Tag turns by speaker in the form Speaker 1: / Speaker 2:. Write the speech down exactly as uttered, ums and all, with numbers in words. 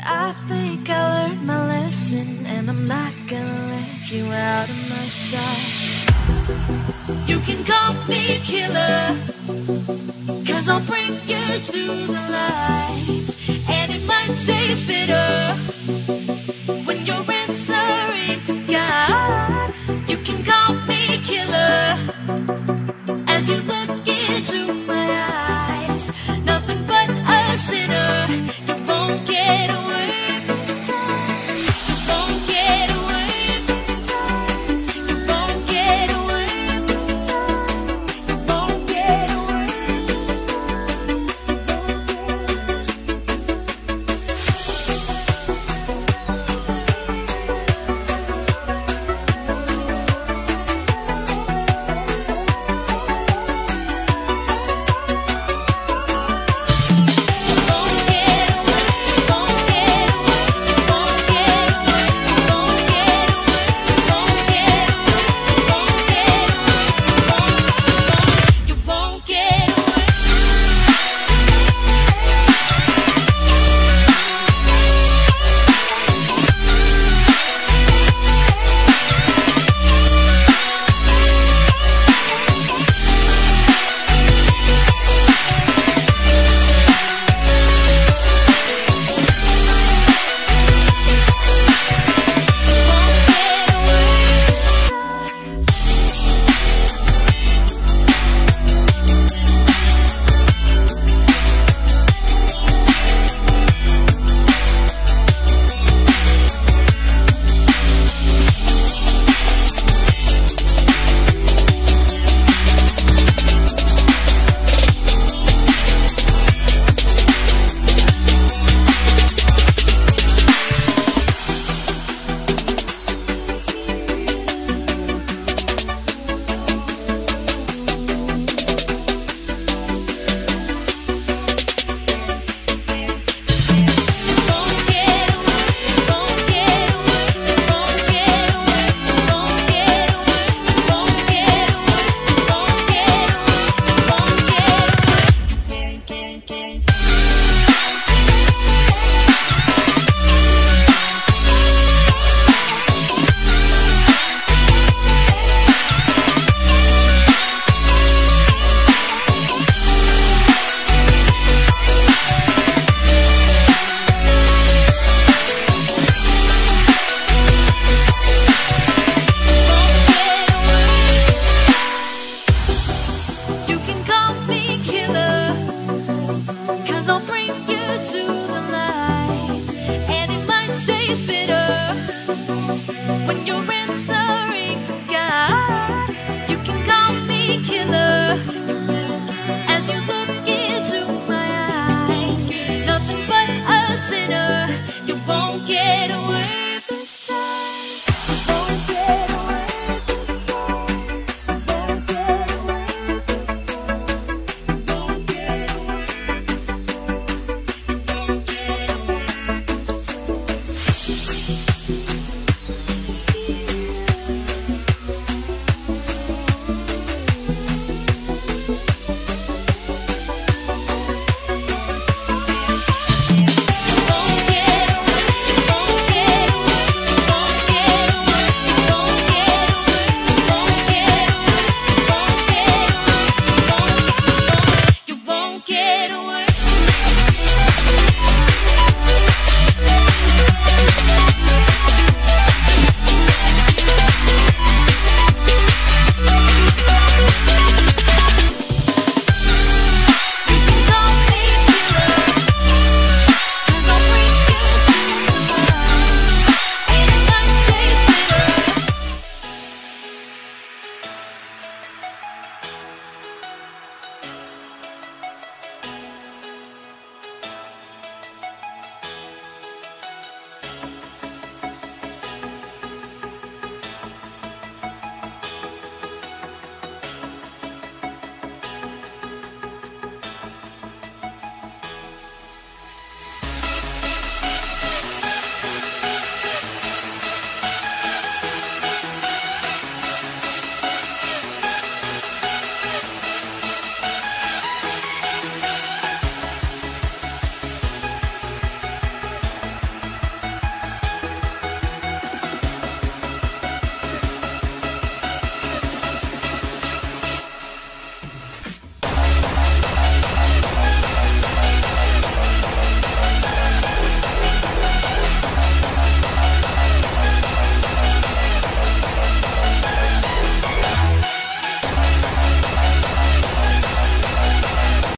Speaker 1: I think I learned my lesson, and I'm not gonna let you out of my sight. You can call me killer, cause I'll bring you to the light. And it might taste bitter when you're answering to God. You can call me killer as you look into my eyes. Nothing but a sinner. You won't get away this time. You won't get away this time. You won't get away this time. You won't get away. To the light, and it might taste bitter